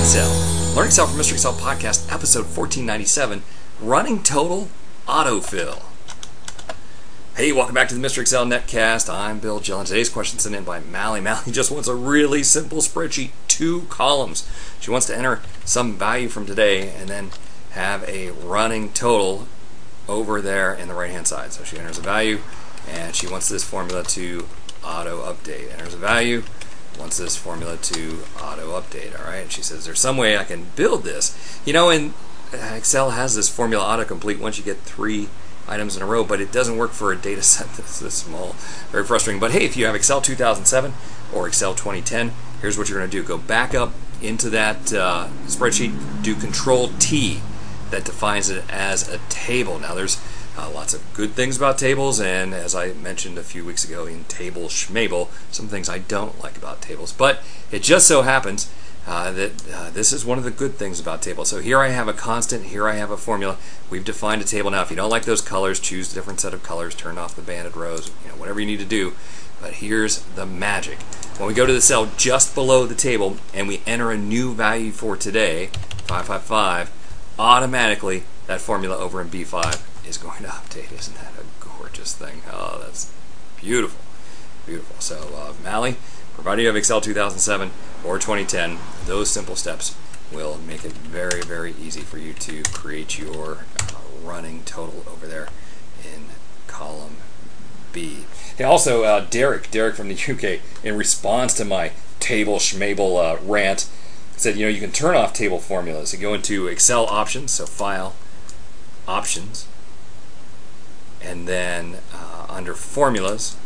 Excel. Learn Excel from Mr. Excel Podcast, episode 1497, Running Total Autofill. Hey, welcome back to the Mr. Excel Netcast. I'm Bill Jill, and today's question sent in by Mally. Mally just wants a really simple spreadsheet, 2 columns. She wants to enter some value from today and then have a running total over there in the right-hand side. So she enters a value, and she wants this formula to auto-update. Enters a value, wants this formula to auto-update. All right, and she says, there's some way I can build this. You know, and Excel has this formula autocomplete once you get 3 items in a row, but it doesn't work for a data set that's this small. Very frustrating. But hey, if you have Excel 2007 or Excel 2010, here's what you're going to do. Go back up into that spreadsheet, do Control+T. That defines it as a table. Now there's lots of good things about tables, and as I mentioned a few weeks ago in Table Schmable, some things I don't like about tables. But it just so happens that this is one of the good things about tables. So here I have a constant, here I have a formula. We've defined a table. Now if you don't like those colors, choose a different set of colors, turn off the banded rows, whatever you need to do. But here's the magic. When we go to the cell just below the table and we enter a new value for today, 555, automatically that formula over in B5 is going to update. Isn't that a gorgeous thing? Oh, that's beautiful. Beautiful. So Mally, provided you have Excel 2007 or 2010, those simple steps will make it very, very easy for you to create your running total over there in column B. Hey, also, Derek from the UK, in response to my Table Schmable rant, said, you can turn off table formulas. You go into Excel options, so File, Options, and then under Formulas,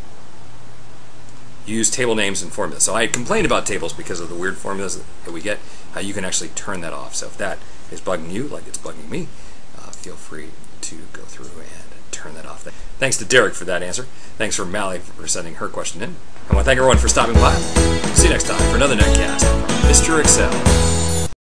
use table names and formulas. So I complained about tables because of the weird formulas that we get. You can actually turn that off. So if that is bugging you like it's bugging me, feel free to go through and turn that off. Thanks to Derek for that answer. Thanks for Mally for sending her question in. I want to thank everyone for stopping by. See you next time for another Netcast from Mr. Excel.